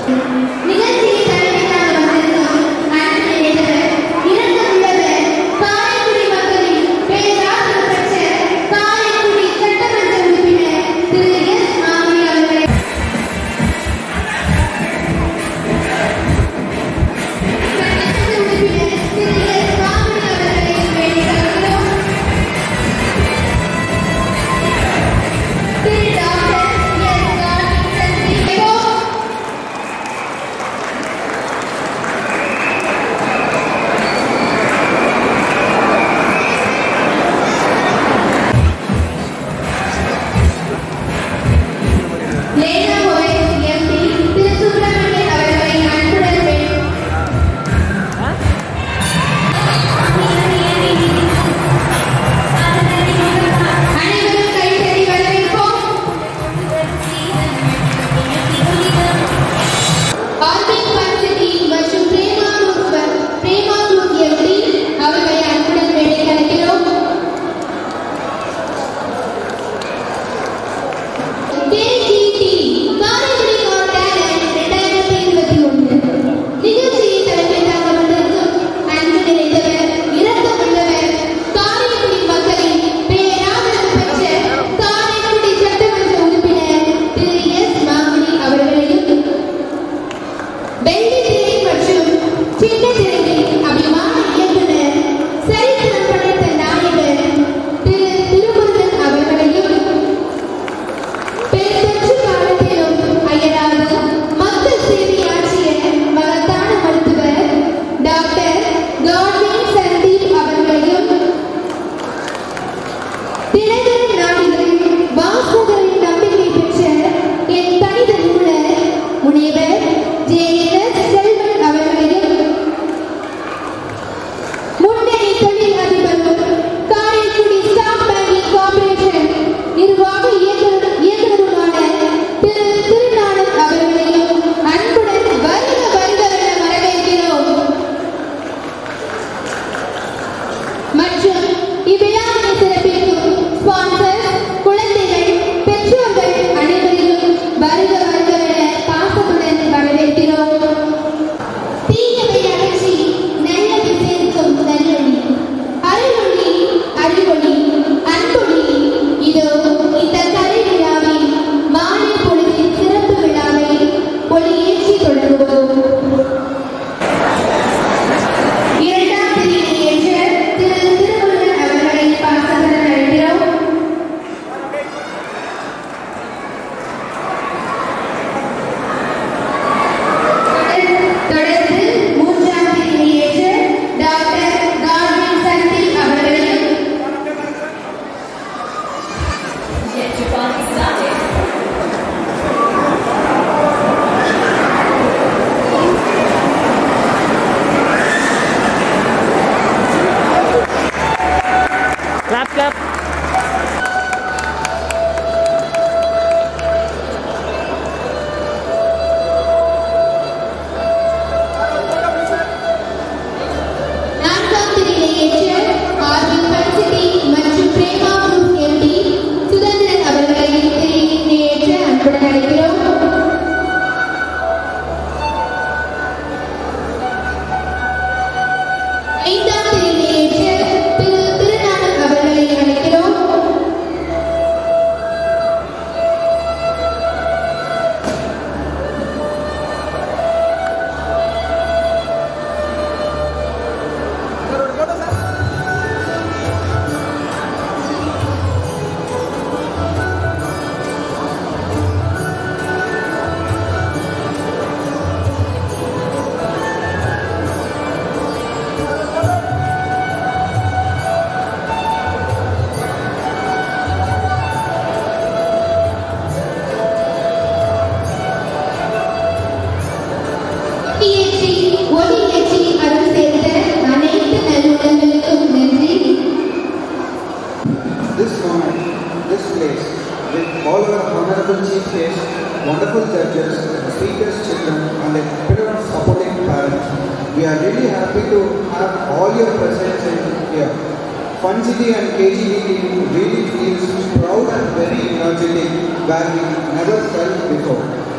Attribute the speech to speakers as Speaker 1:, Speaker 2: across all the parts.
Speaker 1: wonderful judges, speakers, children, and a pillar of supporting parents. We are really happy to have all your presence here. Fun City and KGV team really feels proud and very energetic where we never felt before.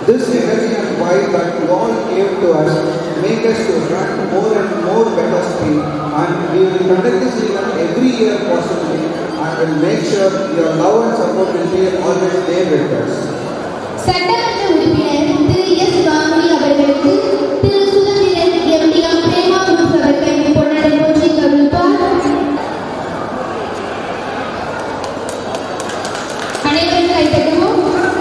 Speaker 1: This energy and vibe that you all gave to us make us to run more and more better speed, and we will conduct this event every year possibly, and will make sure your love and support will be always there with us.
Speaker 2: சட்டமன்ற உறுப்பினர் திரு S வாங்கி அவர்களுக்கு திரு Suthanthiran MTM Prema group அவர்கள் பொன்னாடை போற்றி கவிழ்ப்பார். அனைவரும் கைதட்டுவோம்.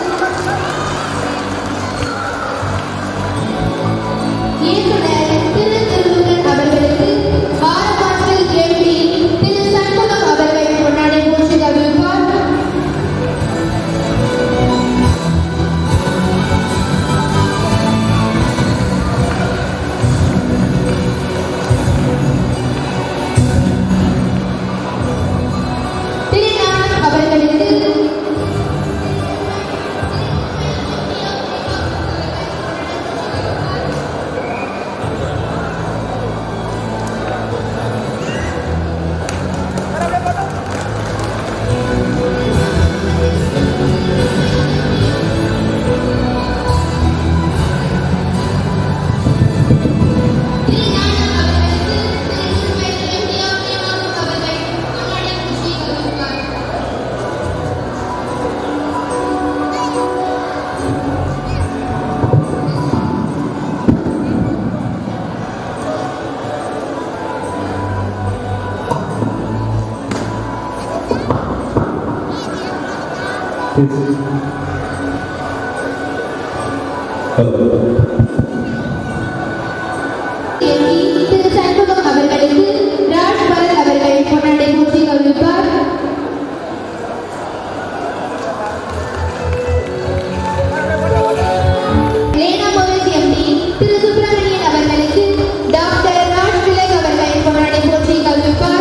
Speaker 2: இயக்குனர் திரு திருமுருகன் அவர்களுக்கு ஆரவாசல் எம்டி திரு சண்முகம் அவர்கள் பொன்னாடை போற்றி கவிழ்ப்பார். திரு சண்முகம் அவர்களுக்கு ராஜ்பால் அவர்கள் பொன்னாடை போற்றி கவிழ்ப்பார். லேனா மோகன் எம்டி திரு சுப்பிரமணியன் அவர்களுக்கு டாக்டர் ராஜ் திலக் அவர்கள் பொன்னாடை போற்றி கவிழ்ப்பார்.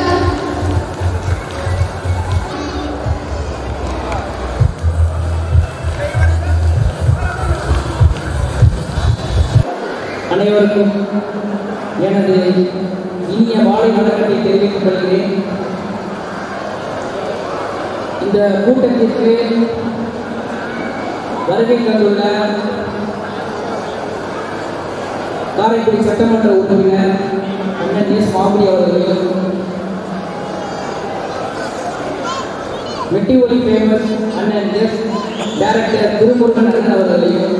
Speaker 3: அனைவருக்கும் எனது இனிய மாலை வணக்கத்தை தெரிவித்துக் கொள்கிறேன். இந்த கூட்டத்திற்கு வருகை தந்துள்ள காரைக்குடி சட்டமன்ற உறுப்பினர் அண்ணன் எஸ் மாமுடி அவர்களையும், மெட்டி ஒலி ஃபேமஸ் அண்ணன் எஸ் டைரக்டர் திருமுருகன் அண்ணன் அவர்களையும்,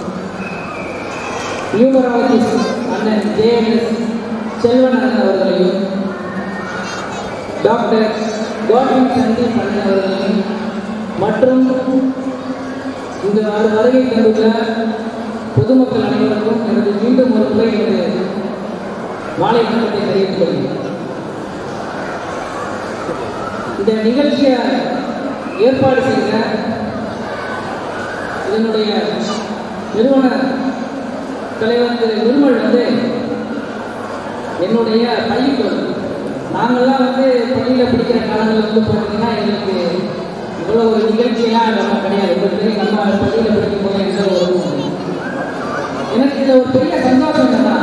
Speaker 3: நியூமராலஜிஸ்ட் அண்ணன் ஜேஎன்எஸ் செல்வன் அண்ணன் அவர்களையும், டாக்டர் காட்வின் சந்தீப் அண்ணன் அவர்களையும் மற்றும் இந்த வருகை தந்துள்ள பொதுமக்கள் அனைவருக்கும் எனது மீண்டும் ஒரு முறை எனது மாலை வணக்கத்தை தெரிவித்துக் கொள்கிறேன். இந்த நிகழ்ச்சியை ஏற்பாடு செய்த இதனுடைய நிறுவன தலைவர் திரு நிர்மல் என்னுடைய பள்ளிக்கு நாங்கள்லாம் பள்ளியில் படிக்கிற காலங்களில் பார்த்தீங்கன்னா எங்களுக்கு இவ்வளோ ஒரு நிகழ்ச்சியெல்லாம் நம்ம கிடையாது. நம்ம பள்ளியில் படிக்கும் போது எந்த ஒரு எனக்கு இதில் ஒரு பெரிய சந்தோஷம் என்னன்னா,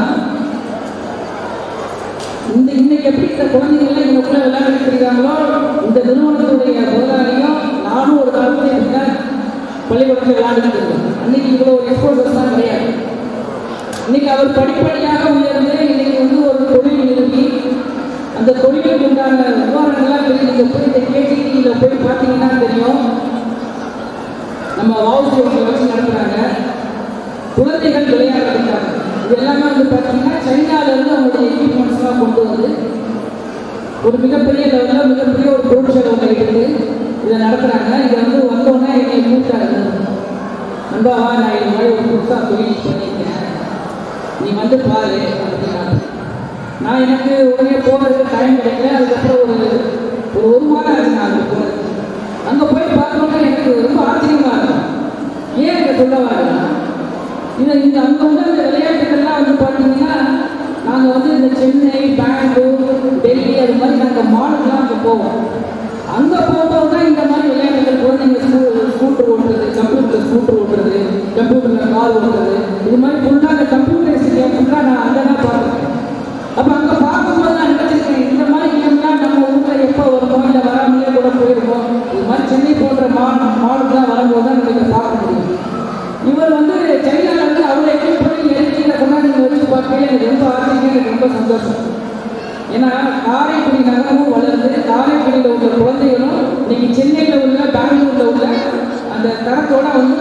Speaker 3: இன்னைக்கு எப்படி இந்த குழந்தைங்கள்லாம் இவங்களுக்குள்ள விளையாட்டு தெரியாங்களோ, இந்த நிறுவனத்துடைய முதலாளியும் நானும் ஒரு காலத்தில் இருந்த பள்ளிக்கூடத்தில் விளையாண்டுட்டு இருக்கோம். அன்னைக்கு இவ்வளோ ஒரு எக்ஸ்போசர்ஸ் தான் கிடையாது. இன்னைக்கு அவர் படிப்படியாக உயர்ந்து இன்னைக்கு ஒரு தொழில் நிறுவி அந்த தொழிலுக்கு உண்டான விவரங்கள்லாம் தெரியும். நீங்கள் போய் இந்த கேஜிடியில் போய் பார்த்தீங்கன்னா தெரியும், நம்ம வாவுசியை வச்சு நடத்துகிறாங்க. குழந்தைகள் விளையாடுறாங்க. இது எல்லாமே பார்த்தீங்கன்னா சைனாவிலேருந்து அவங்களுடைய எக்யூப்மெண்ட்ஸ்லாம் கொண்டு வந்து ஒரு மிகப்பெரிய லெவலில் மிகப்பெரிய ஒரு பொருட்கள் ஒன்று எடுத்து இதை நடத்துகிறாங்க. இதை வந்தோடனே என்னை கூப்பிட்டாரு, நண்பாவா நான் இது மாதிரி ஒரு புதுசாக தொழில் பண்ணியிருக்கேன், நீ பாரு அப்படின்னா. நான் எனக்கு உடனே போகிறதுக்கு டைம் கிடைக்கல. அதுக்கப்புறம் ஒரு மாதம் ஆச்சு நான் அங்கே போகிறது. அங்கே போய் பார்த்தோன்னா எனக்கு ரொம்ப ஆச்சரியமாக இருக்கும். ஏன் இதை சொல்ல வரேன்னா, இந்த அங்கே இந்த விளையாட்டுகள்லாம் பார்த்தீங்கன்னா நாங்கள் இந்த சென்னை, பெங்களூர், டெல்லி அது மாதிரி நாங்கள் மாலுக்கெலாம் அங்கே போவோம். அங்கே போகும்போது தான் இந்த மாதிரி விளையாட்டுகள் குழந்தைங்க ஸ்கூட்டர் ஓட்டுறது, கம்ப்யூட்டர் ஸ்கூட்டர் ஓட்டுறது, கம்ப்யூட்டரில் கார் ஓட்டுறது, இது மாதிரி ஃபுல்லாக அந்த கம்ப்யூட்டர்ஸ் கேம் ஃபுல்லாக நான் அங்கே தான் பார்த்துருக்கேன். அப்போ அங்கே பார்க்கும்போது நான் நினச்சிருக்கேன், இந்த மாதிரி கேம்லாம் நம்ம ஊரில் எப்போ வருவோம், இல்லை வராமலே கூட போயிருக்கோம். இது மாதிரி சென்னை போன்ற மாலுக்கெலாம் வரும்போது தான் நம்ம இதை பார்க்க முடியும். இவர் சென்னை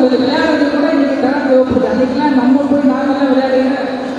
Speaker 3: விளையாடுறது கூட இன்னைக்கு தரம் தேவைப்படுது. அன்றைக்கெல்லாம் நம்ம போய் நாங்கள்லாம் விளையாடுங்க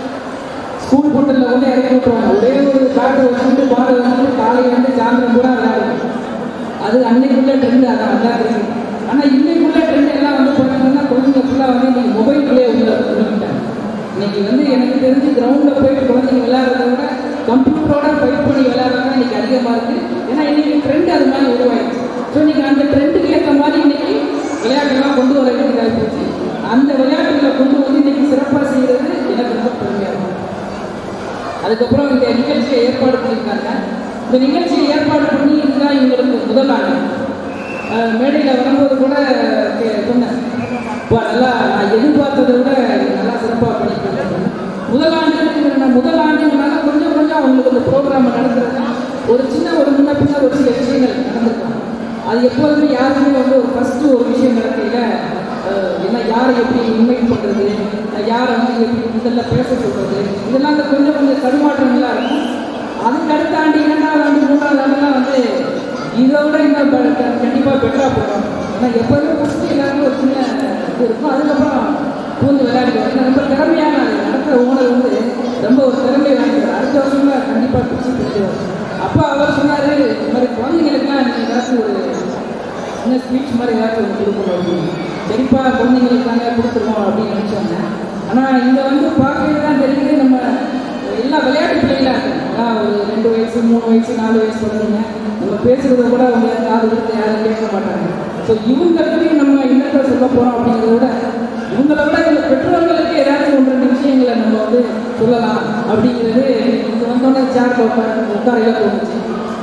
Speaker 3: ஸ்கூல் போட்டில் வந்து இறக்கி விட்டுருவாங்க. ஒரே ஒரு பேட்டை வச்சுட்டு பால் வந்துட்டு காலையில் வந்து சாயந்தரம் கூட விளையாடுவோம். அது அன்னைக்குள்ள ட்ரெண்டு அதான் விளையாடுறது. ஆனால் இன்னைக்குள்ள ட்ரெண்ட் எல்லாம் வந்து பார்த்தீங்கன்னா குழந்தைங்க ஃபுல்லாக வந்து இன்னைக்கு மொபைல்குள்ளே உள்ளிட்டாங்க. இன்னைக்கு வந்து எனக்கு தெரிஞ்சு கிரவுண்டில் போயிட்டு குழந்தைங்க விளையாடுறத விட கம்ப்யூட்டரோட ஃபைட் பண்ணி விளையாடுறது இன்னைக்கு அதிகமாக இருக்குது. ஏன்னா இன்னைக்கு ட்ரெண்ட் அது மாதிரி உருவாயிடுச்சு. ஸோ இன்னைக்கு அந்த ட்ரெண்டுக்கு ஏற்ற மாதிரி இன்னைக்கு விளையாட்டுலாம் கொண்டு வர வேண்டியதாக போச்சு. அந்த விளையாட்டுகளை கொண்டு வந்து இன்னைக்கு சிறப்பாக செய்கிறது எனக்கு ரொம்ப பெருமையாக இருக்கும். அதுக்கப்புறம் இந்த நிகழ்ச்சியை ஏற்பாடு பண்ணியிருக்காங்க. இந்த நிகழ்ச்சியை ஏற்பாடு பண்ணி இதுதான் இவங்களுக்கு முதல் ஆண்டு. மேடையில் வரும்போது கூட சொன்னேன், இப்போ நல்லா நான் எதிர்பார்த்ததை விட நல்லா சிறப்பாக பண்ணியிருக்காங்க. முதல் ஆண்டுனால கொஞ்சம் கொஞ்சம் அவங்களுக்கு இந்த ப்ரோக்ராம் நடத்துறதுனா ஒரு சின்ன ஒரு முன்ன பின்ன ஒரு சில விஷயங்கள் நடந்திருக்காங்க. அது எப்போதுமே யாருமே வந்து ஒரு ஃபஸ்ட்டு ஒரு விஷயம் நடக்கையில் என்ன யாரை எப்படி இன்வைட் பண்ணுறது, யாரை வந்து எப்படி இதெல்லாம் பேச சொல்கிறது, இதெல்லாம் அந்த கொஞ்சம் தடுமாற்றங்களாக இருக்கும். அதுக்கு அடுத்த ஆண்டு 2வது ஆண்டு 3வது ஆண்டுலாம் வந்து இதை விட இன்னும் கண்டிப்பாக பெட்டராக போகிறோம். ஏன்னா எப்போதுமே ஃபஸ்ட்டு எல்லாருமே ஒரு சின்ன இது இருக்கும். அதுக்கப்புறம் பூந்து விளையாடுவாங்க. ரொம்ப திறமையான நடத்துகிற ஓனர் வந்து ரொம்ப ஒரு திறமையை வாங்கிடுவார். அடுத்த வருஷம்ல கண்டிப்பாக பிடிச்சி பிடிச்சிடுவார். அப்போ அவர் சொன்னார், இந்த மாதிரி குழந்தைங்களுக்குலாம் நீங்கள் ஏதாச்சும் ஒரு சின்ன ஸ்பீச் மாதிரி ஏதாச்சும் ஒன்று கொடுக்கணும் அப்படின்னு. சரிப்பா குழந்தைங்களுக்காக கொடுத்துருவோம் அப்படின்னு நினச்சோங்க. ஆனால் இங்கே வந்து பார்க்கவே தான் தெரியுது, நம்ம எல்லா விளையாட்டு பிள்ளைகளாக இருக்குது. அதான் ஒரு 2 வயசு 3 வயசு 4 வயசு குழந்தைங்க நம்ம பேசுகிறத கூட அவங்க காது கொடுத்து யாரும் கேட்க மாட்டாங்க. ஸோ இவங்களுக்கு நம்ம என்னத்தை சொல்ல போகிறோம் அப்படிங்கிறத விட இவங்களை விட இந்த பெற்றோர்களுக்கு ஏதாச்சும் 1-2 விஷயங்களை நம்ம வந்து சொல்லலாம் அப்படிங்கிறது இது வந்தோடனே சேர் உட்காரையில் தோணுச்சு.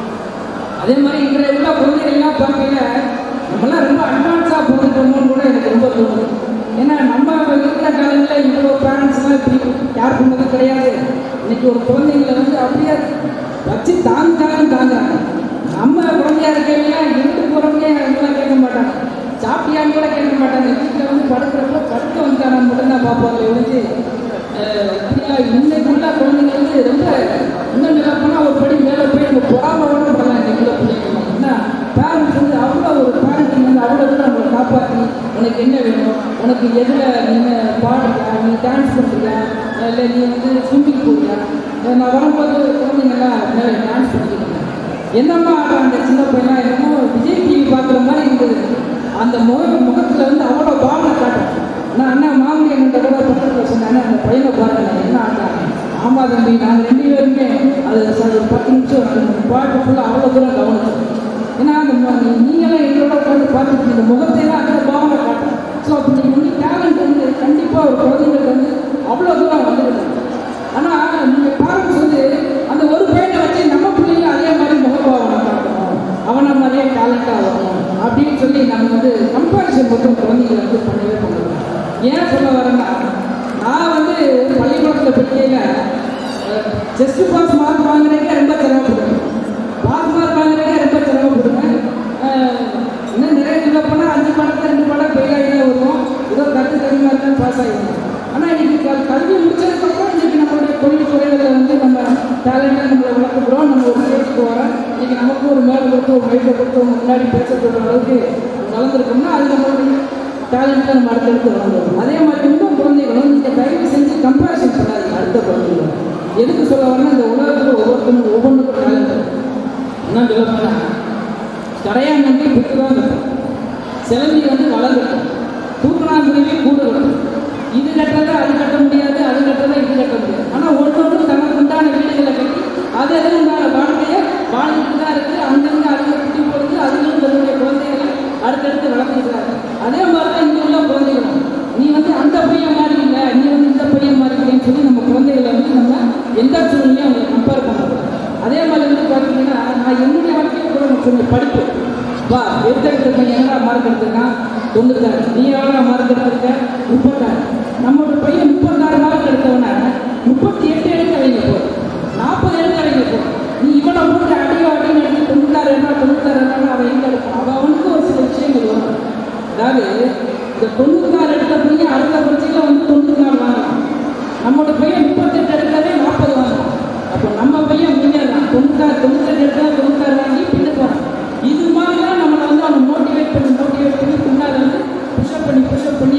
Speaker 3: அதே மாதிரி இன்றைய உள்ள குழந்தைகள்லாம் பார்க்கையில நம்மளாம் ரொம்ப அட்வான்ஸாக போட்டுட்டோமோன்னு கூட எனக்கு ரொம்ப தோணுது. ஏன்னா நம்ம இருக்கிற காலங்களில் இவ்வளோ பேரண்ட்ஸ்லாம் இப்படி யார் பண்ணதும் கிடையாது. இன்னைக்கு ஒரு குழந்தைங்களை வந்து அப்படியே வச்சு தாங்குறாங்க. நம்ம குழந்தையா இருக்கையில எங்கிட்டு போகிறவங்க அவங்களாம் கேட்க மாட்டாங்க, சாப்பிட்டியான்னு கூட கேட்க மாட்டாங்க. வீட்டில் வந்து படுக்கிறப்ப படுக்க வந்துட்டாங்க மட்டும்தான் பார்ப்பாங்க. ஒழிஞ்சு இப்படிலாம் இன்னைக்குள்ள குழந்தைங்க வந்து ரொம்ப இன்னும் நல்லா போனால் ஒரு படி மேலே போய் நம்ம பொறாமோட பண்ணலாம். இன்னைக்குள்ள பிள்ளைங்க ஏன்னா பேரண்ட்ஸ் வந்து அவ்வளோ ஒரு பேரண்டிங் வந்து அவ்வளோ தூரம் நம்மளை காப்பாற்றி உனக்கு என்ன வேணும், உனக்கு எதில் நீ பாடுறியா, நீ டான்ஸ் பண்ணுறியா, இல்லை நீ வந்து ஸ்விம்மிங் போறியா. நான் வரும்போது குழந்தைங்கள்லாம் மேலே டான்ஸ் பண்ணிக்கிட்டாங்க. என்னம்மா அந்த சின்ன பையனா என்னமோ விஜய் டிவி பார்க்குற மாதிரி இருந்தது. அந்த முகத்தில் வந்து அவ்வளோ பாவனை காட்டும். நான் அண்ணா மாமி என்கிட்ட கூட பக்கத்தில் சொன்னேன், அந்த பையனை பார்க்கல என்ன ஆட்டாங்க. ஆமாம் தம்பி, நாங்கள் 2 பேருமே அது 10 நிமிஷம் அந்த பாட்டு ஃபுல்லாக அவ்வளோ தூரம் கவனிச்சோம். ஏன்னா அந்த நீங்களாம் எங்களோட உட்காந்து பார்த்துட்டு இந்த முகத்தையெல்லாம் அந்த பாவனை காட்டும். ஸோ அப்போ நீங்கள் வந்து டேலண்ட் வந்து கண்டிப்பாக ஒரு குழந்தைங்களுக்கு வந்து அவ்வளோ தூரம் வந்துடுது. ஆனால் நீங்கள் பேரண்ட்ஸ் வந்து அந்த ஒரு பையனை வச்சு நம்ம பிள்ளைங்க அதே மாதிரி முகபாவனை காட்டணும், அவனை மாதிரியே டேலண்டாக வரணும் அப்படின்னு சொல்லி நம்ம வந்து கம்பேரிசன் மட்டும் குழந்தைங்களை வந்து பண்ணவே பண்ணணும். ஏன் சொல்ல வரேன்னா, நான் வந்து பள்ளிக்கூடத்தில் படிக்கையில் ஜஸ்ட் பாஸ் மார்க் வாங்குறதுக்கே ரொம்ப சிரமப்படுவேன். பாஸ் மார்க் வாங்குறதுக்கே ரொம்ப சிரமப்படுவேன். இன்னும் நிறைய சொல்ல போனால் 5 பாடத்தில் 2 பாடம் ஃபெயில் ஆகி தான் வருவோம். ஏதோ கருமா இருந்தாலும் பாஸ் ஆகிடுவோம். ஆனால் இன்னைக்கு கல்வி முடிச்சதுக்கப்புறம் இன்னைக்கு நம்மளுடைய தொழில்துறைகளில் வந்து நம்ம டேலண்டாக நம்மளை வளர்த்துக்கிறோம். நம்ம ஒரு ஸ்டேஜுக்கு வரோம். இன்னைக்கு நமக்கும் ஒரு மேலே கொடுத்து ஒரு மைக்கை கொடுத்து முன்னாடி பேசப்படுற அளவுக்கு வளர்ந்துருக்கோம்னா அது நம்மளுடைய டேலண்ட்டாக நம்ம அடுத்தடுத்து வளர்ந்துடும். அதே மாதிரி இன்னும் குழந்தைகளும் நீங்கள் தயவு செஞ்சு கம்பேரிசன் பண்ணாதீங்க அடுத்த குழந்தைகளும். எதுக்கு சொல்ல வரேன்னா, இந்த உலகத்தில் ஒவ்வொன்றுக்கும் டேலண்ட் என்ன சொல்ல போனால் கரையான் நம்பி புக்கு தான் கட்டும், சிலந்தி வந்து வளர்ந்துடும், தூக்கணாங்குருவி கூடு கட்டும். இது கட்டுறதை அது கட்ட முடியாது, அது கட்டுறதை இது கட்ட முடியாது. ஆனால் ஒவ்வொன்றும் தனக்கு உண்டான வீடுகளை கட்டி அது உண்டான வாழ்க்கையை வாழ்ந்துட்டு தான் இருக்குது. அங்கங்கே அதுங்க குட்டி போடுது, அதுங்களும் தன்னுடைய குழந்தைகளை அடுத்தடுத்து வளர்த்துக்கிறாங்க. அதே மாதிரி தான் இங்கே உள்ள குழந்தைகளும் நீ வந்து அந்த பையன் மாதிரி இல்லை, நீ வந்து இந்த பையன் மாதிரி இல்லைன்னு சொல்லி நம்ம குழந்தைகளை வந்து நம்ம எந்த சூழ்நிலையும் அவங்களை கம்பேர் பண்ணக்கூடாது. அதே மாதிரி வந்து பார்த்தீங்கன்னா, நான் என்னுடைய வாழ்க்கையில் கூட சொன்னேன், படிப்பு வா எடுத்த பையன் என்னடா மார்க் எடுத்திருக்கான் 96, நீ எவ்வளோ மார்க் எடுத்திருக்க 36. நம்மளோட பையன் 36 மார்க் எடுத்தவன 38 எடுக்க வைங்க போதும், 40 எடுக்க வைங்க போதும். நீ இவனை போட்டு அடியோ அடின்னு எடுத்து 96 அவன் எங்கே எடுப்பான். அவனுக்கு ஒரு சில விஷயங்கள் வரும். அதாவது இந்த 96 எடுத்த பையன் அடுத்த பட்சத்தில் வந்து 94 வாங்கலாம். நம்மளோட பையன் 38 எடுத்தாலே 40 வாங்கலாம். அப்போ நம்ம பையன் முன்னேறான், 98 எடுத்தால் 96 வாங்கி பின்னுக்கு வரான். இது மாதிரிலாம் நம்மளை வந்து அவனை மோட்டிவேட் பண்ணி பின்னால் வந்து புஷ்அப் பண்ணி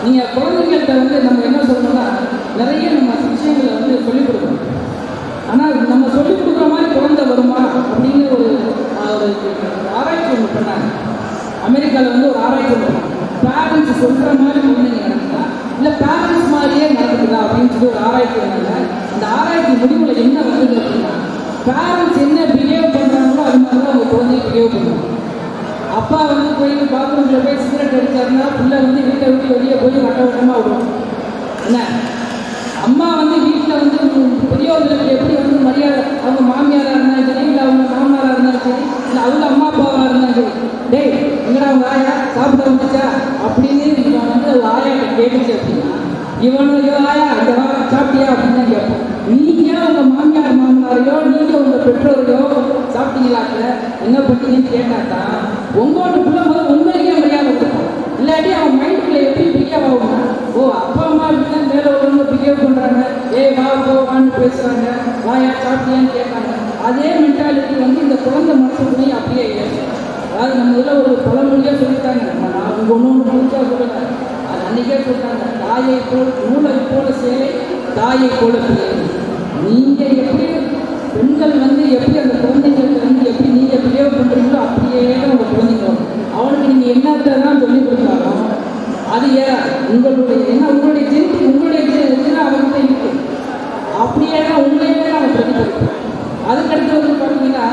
Speaker 3: நீங்கள் குழந்தைங்கள்ட்ட வந்து நம்ம என்ன சொல்லணும்னா நிறைய நம்ம விஷயங்களை வந்து சொல்லிக் கொடுக்கணும். ஆனால் நம்ம சொல்லிக் கொடுக்குற மாதிரி குழந்தை வருமா அப்படின்னு ஒரு ஆராய்ச்சி ஒன்று பண்ணாங்க. அமெரிக்காவில் வந்து ஒரு ஆராய்ச்சி ஒன்று பண்ணாங்க. பேரண்ட்ஸ் சொல்கிற மாதிரி குழந்தைங்க நடக்குதா இல்லை பேரண்ட்ஸ் மாதிரியே நடக்குதா அப்படின்னு சொல்லி ஒரு ஆராய்ச்சி பண்ணாங்க. அந்த ஆராய்ச்சி முடிவில் என்ன வருது அப்படின்னா பேரண்ட்ஸ் என்ன பிஹேவ் பண்ணுறாங்களோ அது மாதிரி தான் அவங்க குழந்தைங்க பிஹேவ் பண்ணுவாங்க. அப்பா வந்து போய் பாத்ரூமில் போய் சிகரெட் அடித்தாருன்னா பிள்ளை வந்து வீட்டை விட்டு வெளியே போய் வட்ட வட்டமாக விடுவோம். என்ன அம்மா வந்து வீட்டில் வந்து பெரியவர்களுக்கு எப்படி வந்து மரியாதை, அவங்க மாமியாராக இருந்தாலும் சரி இல்லை அவங்க மாமனாராக இருந்தாலும் சரி இல்லை அவங்க அம்மா அப்பாவாக இருந்தாலும் சரி, டேய் எங்கடா அவங்க ஆயா சாப்பிட வந்துச்சா அப்படின்னு இவன் வந்து ஆயாட்ட கேட்டுச்சு அப்படின்னா இவன் ஆயா இந்த வாரம் சாப்பிட்டியா அப்படின்னு தான் கேட்போம். நீங்கள் உங்கள் மாமியார் மாமனாரையோ நீங்கள் உங்கள் பெற்றோரையோ சாப்பிட்டீங்களாக்க என்ன பண்ணீங்கன்னு கேட்டாக்கா உங்களோட பிள்ளை முதல் உங்களுக்கே மரியாதை கொடுக்கும். இல்லாட்டி அவன் மைண்டுக்குள்ள எப்படி பிகேவ் ஆகும்னா ஓ அப்பா அம்மா இப்படிதான் மேலே உள்ளவங்க பிகேவ் பண்ணுறாங்க, வா போவான்னு பேசுகிறாங்க, வாயா சாப்பிட்டியான்னு கேட்காங்க. அதே மென்டாலிட்டி வந்து இந்த குழந்தை மனசுக்குள்ளேயும் அப்படியே இல்லை. அதாவது நம்ம இதில் ஒரு பழமொழியாக சொல்லிட்டாங்க, நான் உங்கள் ஒன்று முடிச்சா சொல்லுங்க, அது அன்றைக்கே சொல்லிட்டாங்க, தாயை போல் நூலை போல சேலை தாயை போல பிள்ளை. நீங்கள் எப்படி பெண்கள் வந்து எப்படி அந்த குழந்தைங்களுக்கு வந்து எப்படி நீங்கள் பிஹேவ் பண்ணுறீங்களோ அப்படியே தான் உங்கள் குழந்தைங்க வரும். அவனுக்கு நீங்கள் என்னத்தை தான் சொல்லிக் கொடுத்தாலும் அது உங்களுடைய என்ன உங்களுடைய ஜென்டி உங்களுடைய அவங்கள்ட்ட இருக்கு, அப்படியே தான் உங்களையே தான் அவன் பிரதிபலிப்பான். அதுக்கடுத்து வந்து பார்த்தீங்கன்னா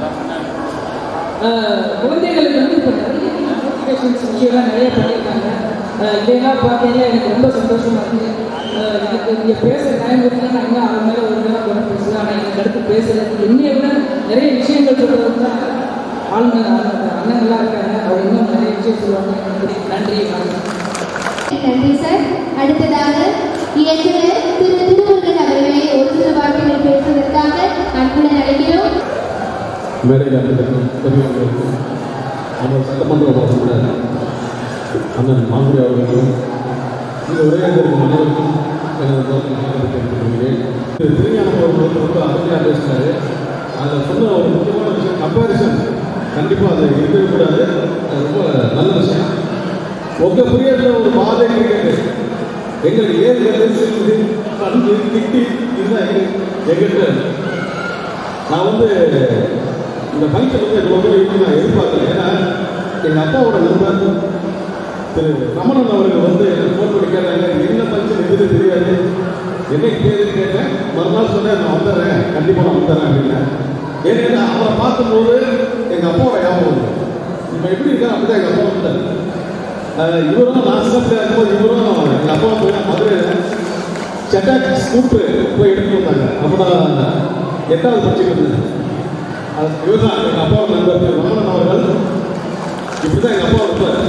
Speaker 3: குழந்தைகளுக்கு வந்து இப்போ நிறைய மோட்டிவேஷன்ஸ் விஷயம்லாம் நிறைய பண்ணியிருக்காங்க. இதெல்லாம் பார்த்தீங்கன்னா எனக்கு ரொம்ப சந்தோஷமாக இருக்குது. எனக்கு இங்கே பேச டைம் இருக்குன்னா நான் இன்னும் அவன் மேலே ஒரு நேரம் கூட பேசுவேன். ஆனால் எனக்கு அடுத்து பேசுகிறதுக்கு என்னைய விட நிறைய விஷயங்கள் சொல்கிறது தான் அண்ணங்கள்லாம் இருக்காங்க. அவங்க இன்னும் நிறைய விஷயம் சொல்லுவாங்க. நன்றி.
Speaker 2: நன்றி சார். அடுத்ததாக இயக்குனர் திரு திருமுருகன் அவர்களை ஒரு சில வார்த்தைகள் பேசுவதற்காக அன்புடன் அழைக்கிறோம்.
Speaker 4: மேடையில் பெரியவர்களுக்கு நம்ம சட்டமன்ற உறுப்பினர் அண்ணன் மாங்குடி அவர்களுக்கும் இந்த உரையாடலுக்கு அனைவருக்கும் எனது கேட்டுக்கொள்கிறேன். திருஞானம் அவர்கள் ரொம்ப அருமையாக பேசினார். அதில் சொன்ன ஒரு முக்கியமான விஷயம் கம்பேரிசன் கண்டிப்பாக அது இருக்கவே கூடாது. அது ரொம்ப நல்ல விஷயம். உங்கள் புரியல ஒரு மாதிரி கேட்குது எங்களுக்கு ஏன் செஞ்சு கண்டு திட்டி இதுதான் எங்கிட்ட நான் வந்து இந்த ஃபங்க்ஷன் வந்து ரொம்ப நான் எதிர்பார்க்கல. ஏன்னா எங்கள் அப்பாவோட நண்பர் திரு ரமணன் அவர்கள் வந்து எனக்கு ஃபோன் பண்ணி கேட்டாங்க, என்ன ஃபங்க்ஷன் எதுன்னு தெரியாது, என்னைக்கு பேருன்னு கேட்டேன். மறுநாள் சொன்னேன் நான் வந்துடுறேன், கண்டிப்பாக நான் வந்துடுறேன் அப்படின்னேன். ஏன்னா அவரை பார்க்கும்போது எங்கள் அப்பாவோட ஞாபகம் இப்போ எப்படி இருக்கா அப்படிதான் எங்கள் அப்பா வந்தார். இவரும் நான் சிறப்பாக இருக்கும்போது இவரும் எங்கள் அப்பா போய் மதுரையில் செட்டாக் ஸ்கூட்ரு போய் எடுத்துட்டு வந்தாங்க. அப்போ நான் 8வது படிச்சுட்டு இருந்தேன். இவர் தான் எங்கள் அப்பாவோட நண்பர் ரமணன் அவர்கள். இப்படி தான் எங்கள் அப்பா இருப்பார்.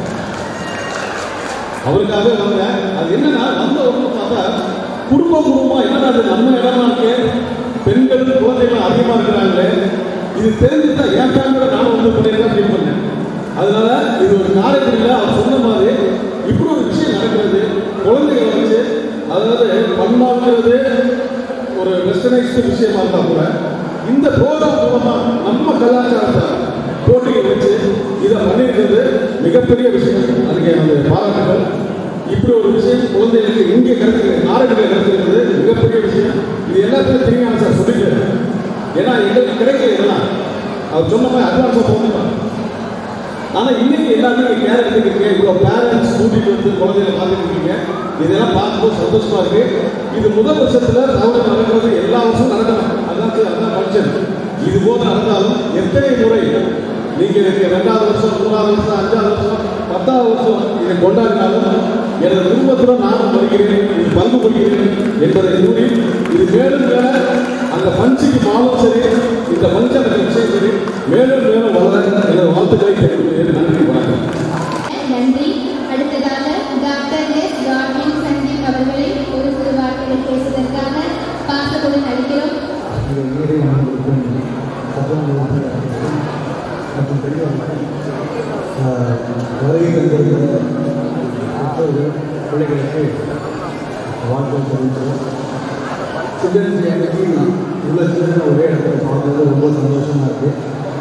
Speaker 4: அவருக்காகவே வந்தேன். அது என்னன்னா வந்த உடனே பார்த்தா குடும்பமாக என்னன்னா அது நம்ம இடமா இருக்கு, பெண்கள் குழந்தைகள் அதிகமாக இருக்கிறாங்களே, இது தெரிஞ்சுதான் என் ஃபேமிலியோட நானும் வந்து பண்ணியிருக்கேன் ஃபீல் பண்ணேன். அதனால இது ஒரு காரைக்குடியில் அவர் சொன்ன மாதிரி இப்படி ஒரு விஷயம் நடக்கிறது குழந்தைகளை வச்சு, அதாவது பண்பாடுங்கிறது ஒரு வெஸ்டர்னைஸ்டு விஷயமா இருந்தால் கூட இந்த ப்ரோக்ராம் மூலமாக நம்ம கலாச்சாரத்தை போட்டியை வச்சு இதை பண்ணியிருக்கிறது மிகப்பெரிய விஷயம். அதுக்கு எனது பாராட்டுகள். இப்படி ஒரு விஷயம் குழந்தைகளுக்கு இங்கே கிடைக்கிறது, காரைக்குடியில் கிடைக்கிறது மிகப்பெரிய விஷயம். இது எல்லாத்தையும் தெரியும் சார் சொல்லிட்டு, ஏன்னா எங்களுக்கு கிடைக்கல இதெல்லாம் அவர் சொன்ன மாதிரி அட்வான்ஸாக போகணும். ஆனால் இன்னைக்கு எல்லாத்தையும் நீங்கள் கேர் எடுத்துக்கிறீங்க, இவ்வளோ பேரண்ட்ஸ் கூட்டிகிட்டு வந்து குழந்தைகளை பார்த்துருக்கீங்க. இதெல்லாம் பார்க்கும்போது சந்தோஷமாக இருக்குது. இது முதல் வருஷத்தில் தவறு நடக்கிறது எல்லா வருஷமும் நடக்கணும். அதுதான் ஃபங்க்ஷன். இது போல நடந்தாலும் எத்தனை முறை நீங்கள் 2வது வருஷம் 3வது வருஷம் 5வது வருஷம் 10வது வருஷம் இதை கொண்டாடினாலும் எனது குடும்பத்துடன் நானும் வருகிறேன், இது பங்கு கொள்கிறேன் என்பதை கூறி இது மேலும் மேல அந்த பஞ்சுக்கு மாவும் சரி, இந்த பஞ்சு அந்த விஷயம் சரி மேலும் மேலும் வளர எனது வாழ்த்துக்களை தெரிவிக்கிறேன். நன்றி, வணக்கம்.
Speaker 2: நன்றி. அடுத்ததாக டாக்டர் எஸ் கார்வின் சஞ்சீவ் அவர்களை ஒரு சில வார்த்தைகள் பேசுவதற்காக பாசத்துடன் அழைக்கிறோம்.
Speaker 5: மற்றும் பெரியவர்கள் வருகை தந்திருக்கிற பெற்றோர்கள் பிள்ளைகளுக்கு வாழ்க்கை தெரிவிக்கிறோம். சில்ட்ரன்ஸ் டே அன்னைக்கு உள்ள சில்ட்ரன் ஒரே இடத்துல பார்க்கறது ரொம்ப சந்தோஷமாக இருக்குது.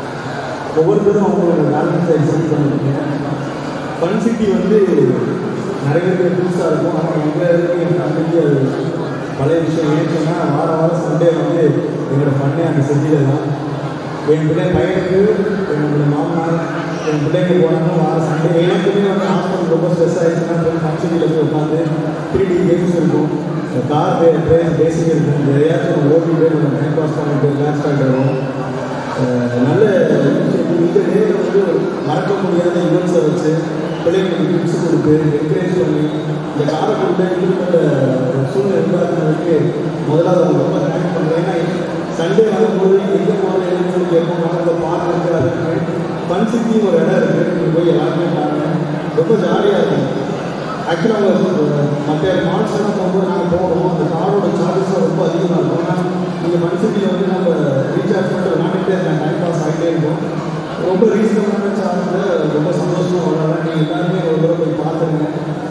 Speaker 5: ஒவ்வொருத்தரும் அவங்களோட பேலன்ஸை எக்ஸிபிட் பண்ணியிருக்கீங்க. ஃபன் சிட்டி வந்து நிறைய பேருக்கு புதுசாக இருக்கும். ஆனால் எங்கள் இருக்கு என் தம்பிக்கு அது பழைய விஷயம். ஏன்னு சொன்னால் வாரம் சண்டே வந்து எங்களோட பண்ணே அந்த செஞ்சில் தான். என் பையனுக்கு என்னோட மாமனார் என் பிள்ளைங்க போனாங்க வாரம் சண்டே. எனக்குமே வந்து ஹாஸ்பிட்டல் ரொம்ப ஸ்ட்ரெஸ் ஆகிடுச்சுன்னா போய் ஃபங்க்ஷனில் போய் உட்காந்து 3D கேம்ஸ் இருக்கும், கார் ட்ரெயின் பேசிக் இருக்கும், எதையாச்சும் ஓட்டிகிட்டே நம்ம டைம் பாஸ் பண்ணிட்டு ரிலாக்ஸ் ஆகிட்டு வரும். நல்ல இந்த நேரில் வந்து மறக்க முடியாத ஈவெண்ட்ஸை வச்சு பிள்ளைங்களுக்கு டிப்ஸ் கொடுத்து என்கரேஜ் பண்ணி இந்த காலக்குள்ள இருக்கிற சூழ்நிலை உருவாக்குறதுக்கு முதலாவது அவங்க ரொம்ப தேங்க் பண்ணுறேன். ஏன்னா சண்டே வரும்போது எங்கே போகிறேன்னு சொல்லி கேட்போம். நம்ம பார்க் இருக்குது, அதுக்கு ஃபன் சிட்டின்னு ஒரு இடம் இருக்குது, நீங்கள் போய் எல்லாருமே பாருங்க, ரொம்ப ஜாலியாக இருக்கும். ஆக்சுவலாக மற்ற மால்ஸ்லாம் போகும்போது நாங்கள் போகிறோம், அந்த காரோட சார்ஜஸ்லாம் ரொம்ப அதிகமாக இருக்கும். ஆனால் நீங்கள் ஃபன் சிட்டியில் வந்து நம்ம ரீசார்ஜ் பண்ணிட்டு விளாண்டுட்டே இருக்கேன், டைம் பாஸ் ஆகிட்டே இருக்கும். ரொம்ப ரீசனபிளான சார்ஜில் ரொம்ப சந்தோஷமாக வளரலாம். நீங்கள் எல்லாருமே ஒரு தடவை போய் பார்த்துருங்க.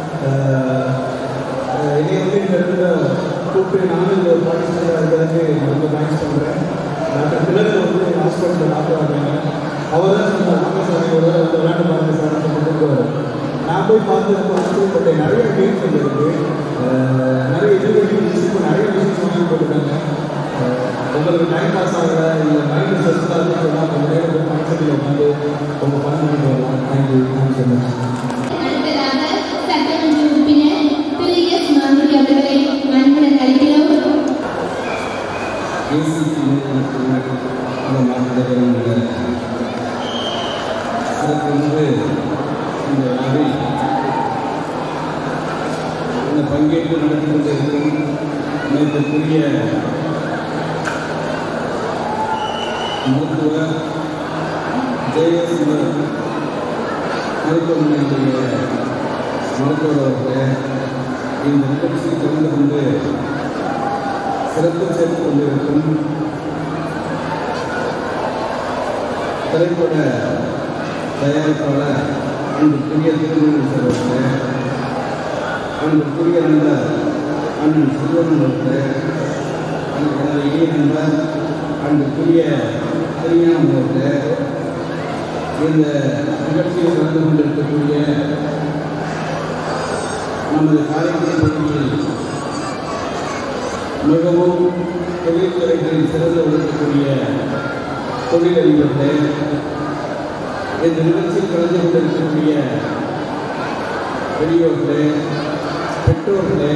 Speaker 5: இதே வந்து இந்த இடத்துல கூப்பிட்டு நானும் இந்த பார்ட்டிசிபேட்டாக இருக்கிறதுக்கு ரொம்ப தேங்க்ஸ் பண்ணுறேன். டாக்டர் பிள்ளைகள் வந்து ஹாஸ்பிட்டலில் டாக்டர் ஆகிறாங்க. அவர் தான் சொன்னார், ஆமாம் சார் ஒரு இந்த விளையாட்டு பாருங்க சார் அப்படின்னு கொடுக்குறாரு. நான் போய் பார்த்து பட் நிறைய கேம்ஸ் இருக்குது, நிறைய எஜுகேஷன் இப்போ நிறைய விஷயம் வாங்கி போட்டுருக்காங்க. உங்களுக்கு டைம் பாஸ் ஆகல இல்லை மைண்டு ஸ்ட்ரெஸ்ஸாக இருக்குன்னு சொன்னால் கொஞ்சம் நேரம் போய் மைண்ட் உட்காந்து ரொம்ப ஃபன் பண்ணிட்டு வரலாம். Thank you so much.
Speaker 2: அடுத்ததாக சட்டமன்ற உறுப்பினர் திரு எஸ் மாங்குடி அவர்களை அன்புடன் அழைக்கிறோம்.
Speaker 6: அதற்கு முன்பு இந்த விழாவில் இந்த பங்கேற்று நடத்தி கொண்டிருக்கும் நேற்றுக்குரிய மருத்துவர் ஜெயசுந்தர் மருத்துவமனையினுடைய மருத்துவர் அவர்கள் இந்த நிகழ்ச்சியில் கலந்து கொண்டு சிறப்பு சேர்த்துக் கொண்டிருக்கும் திரைப்பட தயாரிப்பாளர் அன்புக்குரிய திருமணம் அவர்கள், அன்புக்குரிய நண்பர் அண்ணன் செல்வன் அவர்கள், எனது இணைய நண்பர் அன்புக்குரிய திருஞானம் அவர்கள், இந்த நிகழ்ச்சியில் கலந்து கொண்டிருக்கக்கூடிய நமது காரைக்குடி பகுதியில் மிகவும் தொழில்துறைகளில் சிறந்து விளக்கக்கூடிய தொழிலதிபர்கள், இந்த நிகழ்ச்சியில் கலந்து கொண்டிருக்கக்கூடிய பெரியோர்களே, பெற்றோர்களே,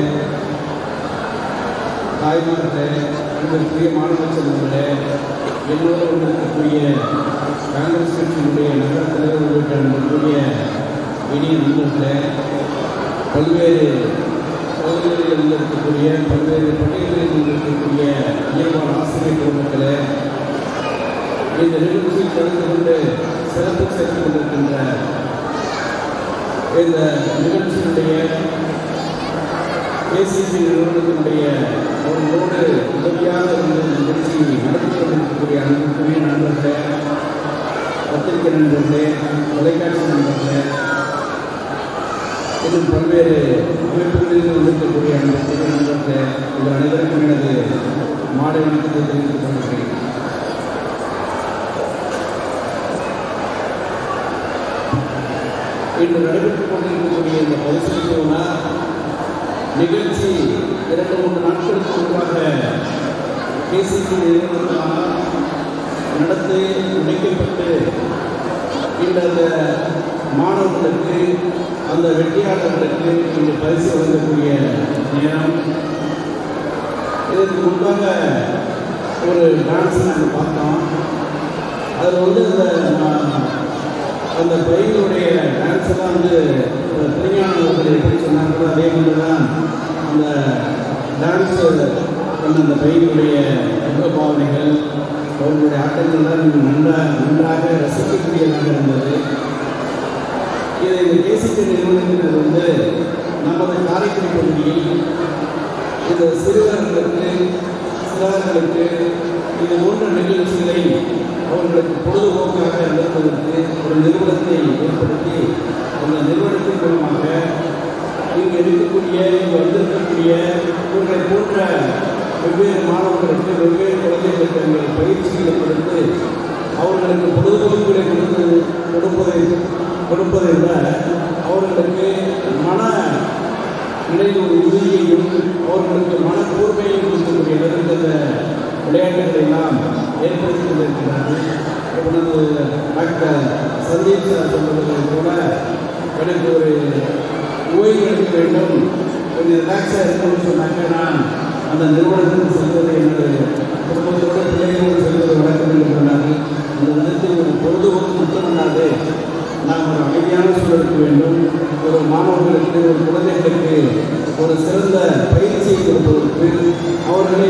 Speaker 6: தாய்மார்களே, அன்புக்குரிய மாணவ செல்வங்களே, என்னோடு இருக்கக்கூடிய காங்கிரஸ் கட்சியினுடைய நகர தலைவர் உள்ளிட்ட அன்புக்குரிய இனிய நண்பர்களே, பல்வேறு பகுதிகளில் இருக்கக்கூடிய பல்வேறு பள்ளிகளில் இருக்கக்கூடிய இயல்பான ஆசிரியர் குடும்பங்களே, இந்த நிகழ்ச்சியில் கலந்து கொண்டு சிறப்பு சேர்த்து கொண்டிருக்கின்ற இந்த நிகழ்ச்சியினுடைய ஏசிபி நிறுவனத்தினுடைய அவர்களோடு உதவியாக இருந்த நிகழ்ச்சியை நடத்தி கொண்டிருக்கக்கூடிய அன்புக்குரிய நண்பர்களே, பத்திரிகை நண்பர்களே, தொலைக்காட்சி நண்பர்களே, இன்னும் பல்வேறு அமைப்புகளில் இருக்கக்கூடிய அன்புக்குரிய நண்பர்களே, இது அனைவருக்கும் எனது மாலை வணக்கத்தை தெரிவித்துக் கொள்கிறேன். இன்று நடைபெற்றுக் கொண்டிருக்கக்கூடிய இந்த பரிசீலனை நிகழ்ச்சி 2-3 நாட்களுக்கு முன்பாக கேசிபி நிறுவனத்தால் நடத்தி முடிக்கப்பட்டு இந்த மாணவர்களுக்கு அந்த வெற்றியாளர்களுக்கு இன்று பரிசு வழங்கக்கூடிய நேரம். இதற்கு முன்பாக ஒரு டான்ஸ் நாங்கள் பார்த்தோம். அதில் வந்து அந்த பையனுடைய டான்ஸெல்லாம் வந்து திருஞானவர்கள் எப்படி சொன்னாங்களோ அதே மாதிரி தான் அந்த டான்ஸ் அந்த பையனுடைய முகபாவனைகள், அவர்களுடைய ஆட்டங்கள்லாம் நன்றாக ரசிக்கக்கூடியதாக இருந்தது. இதை இந்த கேசிபி நிறுவனத்தினர் வந்து நமது காரைக்குடி பகுதியில் இந்த சிறுவர்களுக்கு இது போன்ற நிகழ்ச்சிகளை அவர்களுக்கு பொழுதுபோக்காக நடத்துவதற்கு ஒரு நிறுவனத்தை ஏற்படுத்தி அந்த நிறுவனத்தின் மூலமாக இங்கு வந்திருக்கக்கூடிய இவர்களை போன்ற வெவ்வேறு மாணவர்களுக்கு வெவ்வேறு குழந்தைகளுக்கு தங்கள் பயிற்சிகளை கொடுத்து அவர்களுக்கு பொழுதுபோக்குகளை கொடுப்பதை விட அவர்களுக்கு மன உனது டாக்டர் சந்தீப் சார் சொன்னது போல எனக்கு ஒரு ஓய்வு எடுக்க வேண்டும், கொஞ்சம் ரிலாக்ஸாக இருக்கணும்னு சொன்னாங்க. நான் அந்த நிறுவனத்துக்கு செல்வது என்னோட குடும்பத்தோடு பிள்ளைகளோடு செல்வது வழக்கம் என்று சொன்னார்கள். அந்த விதத்தில் ஒரு பொழுதுபோக்கு மட்டுமல்லாது நாம் ஒரு அமைதியான சூழலுக்கு வேண்டும். ஒரு மாணவர்களுக்கு, ஒரு குழந்தைகளுக்கு ஒரு சிறந்த பயிற்சியை கொடுப்பதற்கு, அவர்களை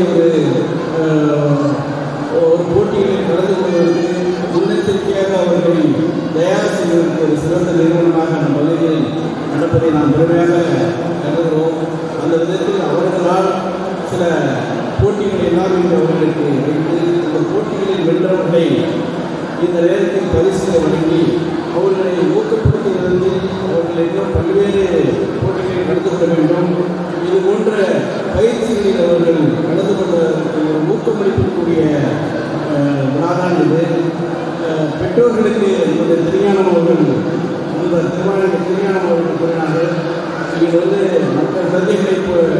Speaker 6: ஒரு போட்டிகளில் கலந்து கொள்வதற்கு முன்னெச்சரிக்கையாக அவர்களை தயார் செய்வதற்கு ஒரு சிறந்த நிறுவனமாக நம் பள்ளியில் நடப்பதை நாம் பெருமையாக கருதுகிறோம். அந்த விதத்தில் அவர்களால் சில போட்டிகளை எல்லாம் இன்று அவர்களுக்கு வைத்து அந்த போட்டிகளில் வென்றவர்களை இந்த நேரத்தில் பரிசுகளை வழங்கி அவர்களை ஊக்கப்படுத்துவதற்கு அவர்கள் இன்னும் பல்வேறு போட்டிகளில் கலந்து கொள்ள வேண்டும். இது போன்ற பயிற்சிகளில் அவர்கள் கலந்து கொள்வதற்கு ஊக்கமளிக்கக்கூடிய விழாதான் இது. பெற்றோர்களுக்கு இந்த திருஞானம் அவர்கள் திருஞானம் அவர்கள் கூறினார்கள், நீங்கள் மற்ற குழந்தைகளை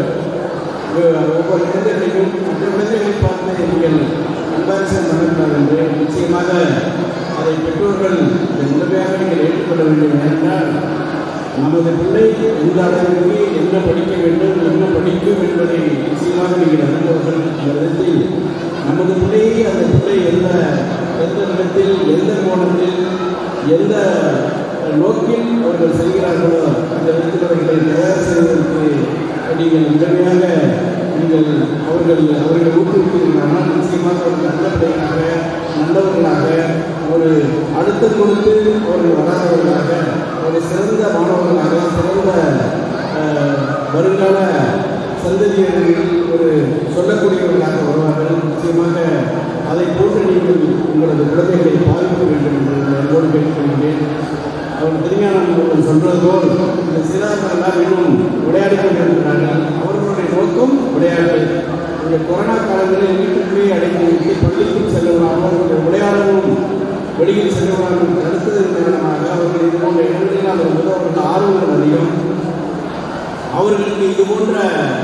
Speaker 6: ஒவ்வொரு குழந்தைகளையும் மற்ற குழந்தைகளை பார்த்து நீங்கள் கம்பாரிசன் பண்ணக்கூடாது என்று. நிச்சயமாக அதை பெற்றோர்கள் முழுமையாக நீங்கள் ஏற்றுக்கொள்ள வேண்டும். ஏனென்றால் நமது பிள்ளை எந்த அளவிற்கு என்ன படிக்க வேண்டும், என்ன படிக்கும் என்பதை நிச்சயமாக நீங்கள் அறிந்தவர்கள். அந்த விதத்தில் நமது பிள்ளையை அந்த பிள்ளை எந்த விதத்தில், எந்த கோணத்தில், எந்த நோக்கில் அவர்கள் செய்கிறார்களோ அந்த விதத்தில் அவர்களை தயார் செய்வதற்கு நீங்கள் உடனடியாக நீங்கள் அவர்களை ஊக்குவிக்கிறீர்களானால் நிச்சயமாக அவர்கள் நல்ல பிள்ளைகளாக, நல்லவர்களாக, ஒரு அழுத்தம் கொடுத்து அவர்கள் வராதவர்களாக, ஒரு சிறந்த மாணவர்களாக, சிறந்த வருங்கால சந்ததியர்கள் ஒரு சொல்லக்கூடியவர்களாக வருவார்கள். நிச்சயமாக அதை போன்று நீங்கள் உங்களது குழந்தைகளை பாதிக்க வேண்டும் என்று என்னோடு கேட்டுக்கொள்கிறேன். அவர் திருஞானம் சொல்றது போல் இந்த சிறார்களெல்லாம் இன்னும் விளையாடி கொண்டிருக்கிறார்கள். அவர்களுடைய நோக்கம் விளையாட்டு. இந்த கொரோனா காலங்களில் வீட்டுக்குள்ளே அடைந்து வைத்து பள்ளிக்கும் செல்லலாம், அவர்களுடைய விளையாடவும் வெளியில் செல்லலாம் தடுத்ததன் காரணமாக அவர்கள் இது போன்ற இடங்களில் அவர்களுக்கு ஆர்வங்கள் அதிகம். அவர்களுக்கு இது போன்ற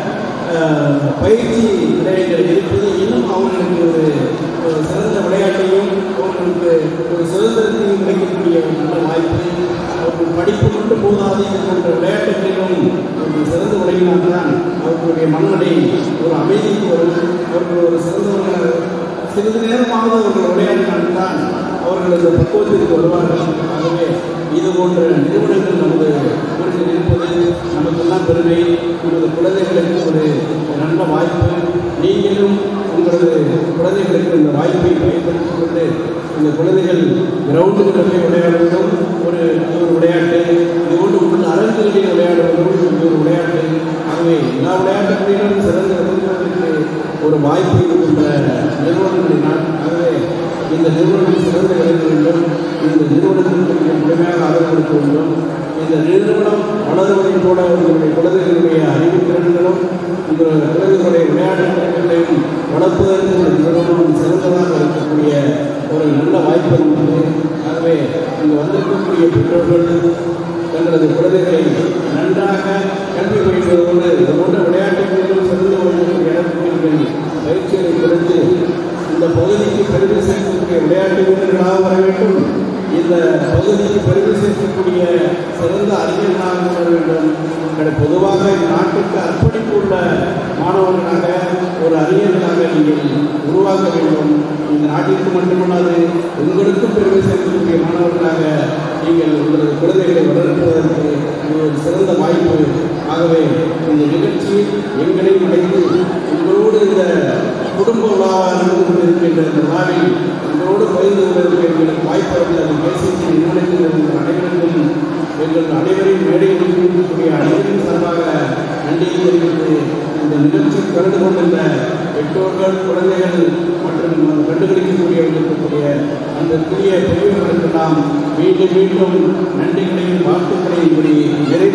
Speaker 6: பயிற்சி நிலையங்கள் இருப்பது இன்னும் அவர்களுக்கு ஒரு சிறந்த விளையாட்டையும் அவர்களுக்கு ஒரு சுதந்திரத்தையும் கிடைக்கக்கூடிய நல்ல வாய்ப்பு. அவர்கள் படிப்பு மட்டும் போதாது, இது போன்ற விளையாட்டுகளிலும் அவர்கள் சிறந்து விளையினால்தான் அவர்களுடைய மனநிலை ஒரு அமைதிக்கு வரும். அவர்கள் ஒரு சிறந்தவர்கள் சிறிது நேரமாவது அவர்கள் விளையாடினால்தான் அவர்கள் அந்த பக்குவத்திற்கு வருவார்கள். ஆகவே இது போன்ற நிறுவனங்கள் நமது ஊரில் இருப்பது நமக்கெல்லாம் பெருமை. நமது குழந்தைகளுக்கு ஒரு நல்ல வாய்ப்பு. நீங்களும் உங்களது குழந்தைகளுக்கு இந்த வாய்ப்பை பயன்படுத்திக் கொண்டு இந்த குழந்தைகள் கிரவுண்டுகளில் போய் விளையாடுவதும் ஒரு விளையாட்டு, இதுபோன்று உள்ள அரங்குகளில் விளையாடுவதும் ஒரு விளையாட்டு. ஆகவே எல்லா விளையாட்டுகளிலும் சிறந்து விளங்குவதற்கு ஒரு வாய்ப்பு இருக்கின்ற நிறுவனங்களினால் ஆகவே இந்த நிறுவனம் சிறந்து விளங்க வேண்டும். இந்த நிறுவனத்திற்கு முழுமையாக ஆதரவு கொடுக்க வேண்டும். இந்த நிறுவனம் வளருவதைப் போல உங்களுடைய குழந்தைகளுடைய அறிவுத்திறன்களும் உங்களுடைய குழந்தைகளுடைய விளையாட்டு திறன்களையும் வளர்ப்பதற்கு இந்த நிறுவனம் சிறந்ததாக இருக்கக்கூடிய ஒரு நல்ல வாய்ப்பு உள்ளது. ஆகவே இங்கு வந்திருக்கக்கூடிய பெற்றோர்கள் தங்களது குழந்தைகளை நன்றாக கல்வி பயில்வதோடு இது போன்ற விளையாட்டுகளிலும் சிறந்து வருவதற்கு இடத்தில் பயிற்சிகளை கொடுத்து இந்த பகுதிக்கு பெருமை சேர்க்கக்கூடிய விளையாட்டு வீரர்களாக வர வேண்டும். இந்த பகுதிக்கு பெருமை சேர்க்கக்கூடிய சிறந்த அறிஞர்களாக வர வேண்டும். பொதுவாக நாட்டுக்கு அர்ப்பணிப்பு உள்ள மாணவர்களாக, ஒரு அறிஞர்களாக நீங்கள் உருவாக்க வேண்டும். இந்த நாட்டிற்கு மட்டுமல்லாது உங்களுக்கும் பெருமை சேர்க்கக்கூடிய மாணவர்களாக நீங்கள் உங்களது குழந்தைகளை வளர்ப்பதற்கு ஒரு சிறந்த வாய்ப்பு. ஆகவே இந்த நிகழ்ச்சி எங்களையும் அடைந்து உங்களோடு இந்த குடும்ப விழாவாக நடந்து கொண்டிருக்கின்ற இந்த விழாவில் உங்களோடு பகிர்ந்து கொள்வதற்கு எங்களுக்கு வாய்ப்பு அதை பேசி நிறுவனத்தில் உங்கள் அனைவருக்கும் எங்கள் அனைவரையும் மேடையில் இருக்கக்கூடிய அனைவரின் சார்பாக நன்றியை தெரிவித்து இந்த நிகழ்ச்சியில் கலந்து கொண்டுள்ள பெற்றோர்கள், குழந்தைகள் மற்றும் கண்டுகளிக்கக்கூடியவர்கள் இருக்கக்கூடிய அந்த புதிய பெரியவர்களுக்கு நாம் மீண்டும் மீண்டும் நன்றிகளையும் வாழ்த்துக்களையும் கூறி